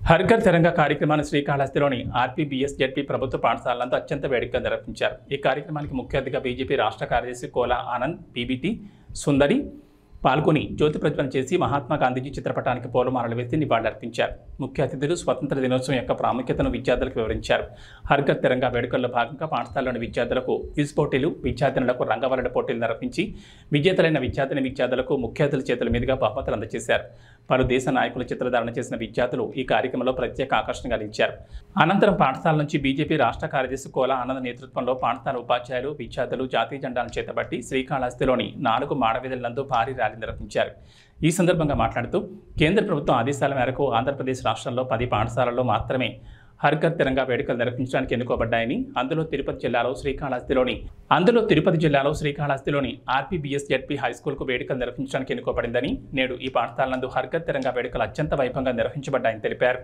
హర్ఘర్ తిరంగా కార్యక్రమాన్ని శ్రీకాళహస్తిలోని RPBS ZP ప్రభుత్వ పాఠశాలలంతా అత్యంత వేడుకగా నిర్వహించారు. ఈ కార్యక్రమానికి ముఖ్య అతిథిగా బీజేపీ రాష్ట్ర కార్యదర్శి కోలా ఆనంద్, పీబీటీ సుందరి పాల్గొని జ్యోతి ప్రజ్వలన చేసి మహాత్మా గాంధీజీ చిత్రపటానికి పూలమాలలు వేసి నివాళులర్పించారు. ముఖ్య అతిథులు స్వతంత్ర దినోత్సవం యొక్క ప్రాముఖ్యతను విద్యార్థులకు వివరించారు. హర్ఘర్ తిరంగా వేడుకల్లో భాగంగా పాఠశాలలోని విద్యార్థులకు క్విజ్ పోటీలు, విద్యార్థినులకు రంగవల్లుల పోటీలు నిర్వహించి విజేతలైన విద్యార్థులకు ముఖ్య అతిథుల చేతుల మీదుగా బహుమతులు అందజేశారు. పలు దేశ నాయకుల చిత్రధారణ చేసిన విద్యార్థులు ఈ కార్యక్రమంలో ప్రత్యేక ఆకర్షణగా నిలిచారు. అనంతరం పాఠశాల నుంచి బీజేపీ రాష్ట్ర కార్యదర్శి కోలా ఆనంద్ నేతృత్వంలో పాఠశాల ఉపాధ్యాయులు, విద్యార్థులు జాతీయ జెండాను చేతబట్టి శ్రీకాళహస్తిలోని 4 మాడవీధుల నందు భారీ ర్యాలీ నిర్వహించారు. ఈ సందర్భంగా మాట్లాడుతూ కేంద్ర ప్రభుత్వం ఆదేశాల మేరకు ఆంధ్రప్రదేశ్ రాష్ట్రంలో 10 పాఠశాలల్లో మాత్రమే హర్ఘర్ తిరంగా వేడుకలు నిర్వహించడానికి ఎన్నుకోబడ్డాయని, అందులో తిరుపతి జిల్లాలో శ్రీకాళహస్తిలోని ఆర్పీబీఎస్ జెడ్పీ హైస్కూల్కు వేడుకలు నిర్వహించడానికి ఎన్నుకోబడిందని, నేడు ఈ పాఠశాల నందు హర్ఘర్ తిరంగా వేడుకలు అత్యంత వైభవంగా నిర్వహించబడ్డాయని తెలిపారు.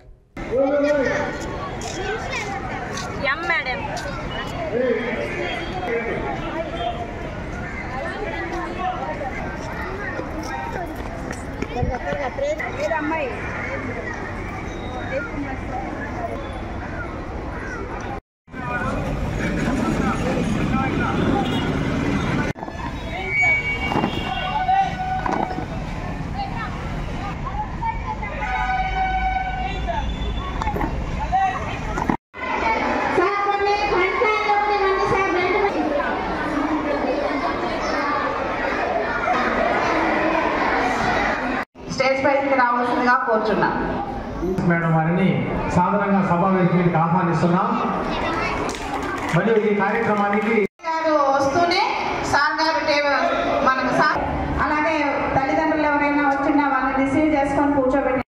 స్టేజ్ పైకి రావాల్సిందిగా కోరుచున్నాం. మేడం వారిని సాధారణంగా సభా వేదికకి ఆహ్వానిస్తున్నాం. మరియు ఈ కార్యక్రమానికి వస్తూనే సార్ గారు మనకు అలాగే తల్లిదండ్రులు ఎవరైనా వచ్చినా వాళ్ళని రిసీవ్ చేసుకొని కూర్చోబెట్టి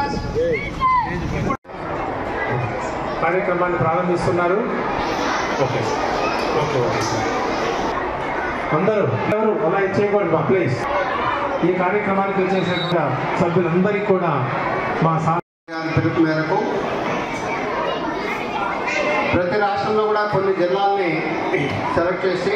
కార్యక్రమాన్ని ప్రారంభిస్తున్నారు. ఓకే ఓకే అందరూ ఎవరు అలా చేయకూడదు మా ప్లీజ్. ఈ కార్యక్రమానికి వచ్చేసిన సభ్యులందరికీ కూడా మా పిలుపు మేరకు ప్రతి రాష్ట్రంలో కూడా కొన్ని జిల్లాల్ని సెలెక్ట్ చేసి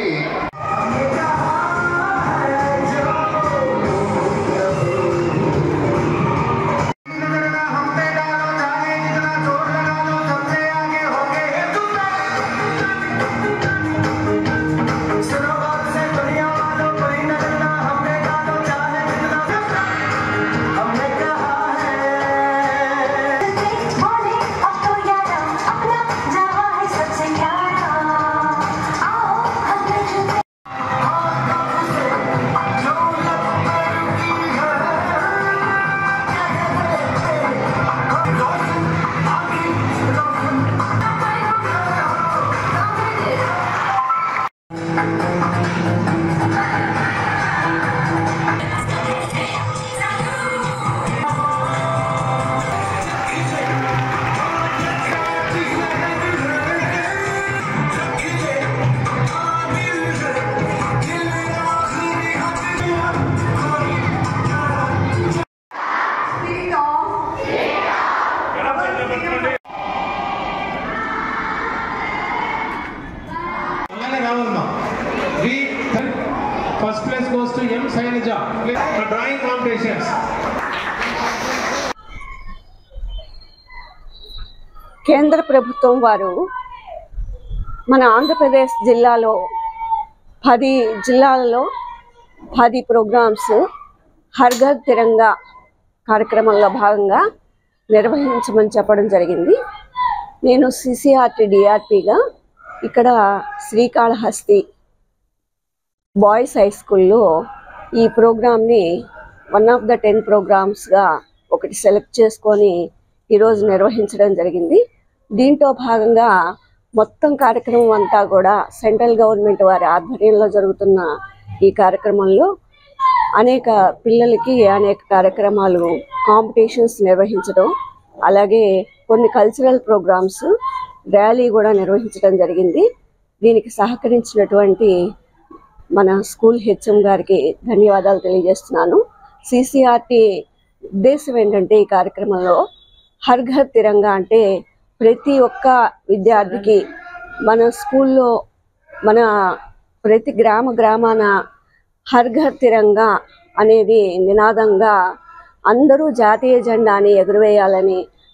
First place goes to M. Sainaja for drawing competitions. కేంద్ర ప్రభుత్వం వారు మన ఆంధ్రప్రదేశ్ జిల్లాలో 10 జిల్లాలలో 10 ప్రోగ్రామ్స్ హర్ఘర్ తిరంగా కార్యక్రమంలో భాగంగా నిర్వహించమని చెప్పడం జరిగింది. నేను CCRT DRPగా ఇక్కడ శ్రీకాళహస్తి బాయ్స్ హై స్కూల్లో ఈ ప్రోగ్రామ్ని 1 ఆఫ్ ద 10 ప్రోగ్రామ్స్గా ఒకటి సెలెక్ట్ చేసుకొని ఈరోజు నిర్వహించడం జరిగింది. దీంట్లో భాగంగా మొత్తం కార్యక్రమం అంతా కూడా సెంట్రల్ గవర్నమెంట్ వారి ఆధ్వర్యంలో జరుగుతున్న ఈ కార్యక్రమంలో అనేక పిల్లలకి అనేక కార్యక్రమాలు కాంపిటీషన్స్ నిర్వహించడం, అలాగే కొన్ని కల్చరల్ ప్రోగ్రామ్స్, ర్యాలీ కూడా నిర్వహించడం జరిగింది. దీనికి సహకరించినటువంటి మన స్కూల్ హెచ్ఎం గారికి ధన్యవాదాలు తెలియజేస్తున్నాను. CCRT ఉద్దేశం ఏంటంటే ఈ కార్యక్రమంలో హర్ఘర్ తిరంగా అంటే ప్రతి ఒక్క విద్యార్థికి మన స్కూల్లో మన ప్రతి గ్రామాన హర్ఘర్ తిరంగా అనేది నినాదంగా అందరూ జాతీయ జెండాని ఎగురవేయాలని,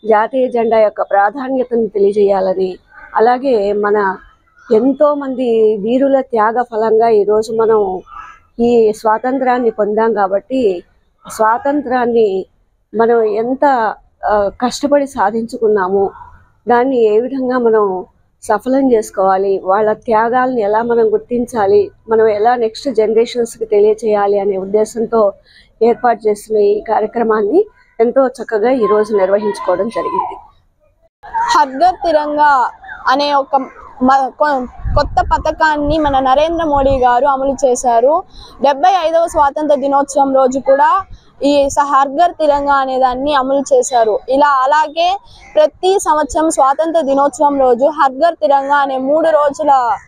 జాతీయ జెండా యొక్క ప్రాధాన్యతను తెలియజేయాలని, అలాగే మన ఎంతోమంది వీరుల త్యాగ ఫలంగా ఈరోజు మనం ఈ స్వాతంత్రాన్ని పొందాం కాబట్టి స్వాతంత్రాన్ని మనం ఎంత కష్టపడి సాధించుకున్నాము, దాన్ని ఏ విధంగా మనం సఫలం చేసుకోవాలి, వాళ్ళ త్యాగాలను ఎలా మనం గుర్తించాలి, మనం ఎలా నెక్స్ట్ జనరేషన్స్కి తెలియచేయాలి అనే ఉద్దేశంతో ఏర్పాటు చేసిన ఈ కార్యక్రమాన్ని ఎంతో చక్కగా ఈరోజు నిర్వహించుకోవడం జరిగింది. హర్ ఘర్ తిరంగా అనే ఒక కొత్త పథకాన్ని మన నరేంద్ర మోడీ గారు అమలు చేశారు. 75వ స్వాతంత్ర దినోత్సవం రోజు కూడా ఈ హర్ ఘర్ తిరంగా అనే దాన్ని అమలు చేశారు. అలాగే ప్రతి సంవత్సరం స్వాతంత్ర దినోత్సవం రోజు హర్ ఘర్ తిరంగా అనే 3 రోజుల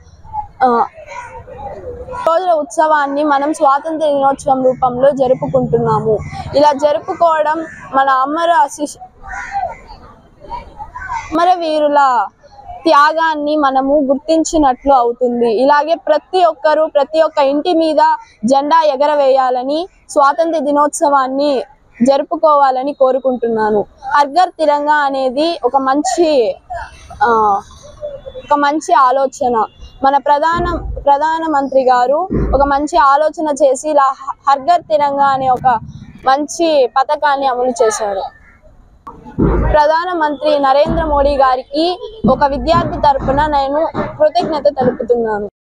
ఉత్సవాన్ని మనం స్వాతంత్ర దినోత్సవం రూపంలో జరుపుకుంటున్నాము. ఇలా జరుపుకోవడం మన అమరవీరుల త్యాగాన్ని మనము గుర్తించినట్లు అవుతుంది. ఇలాగే ప్రతి ఒక్క ఇంటి మీద జెండా ఎగరవేయాలని, స్వాతంత్ర దినోత్సవాన్ని జరుపుకోవాలని కోరుకుంటున్నాను. హర్ ఘర్ తిరంగా అనేది ఒక మంచి ఆలోచన. మన ప్రధానమంత్రి గారు ఒక మంచి ఆలోచన చేసి ఇలా హర్ ఘర్ తిరంగా అనే ఒక మంచి పథకాన్ని అమలు చేశారు. ప్రధానమంత్రి నరేంద్ర మోడీ గారికి ఒక విద్యార్థి తరపున నేను కృతజ్ఞత తెలుపుతున్నాను.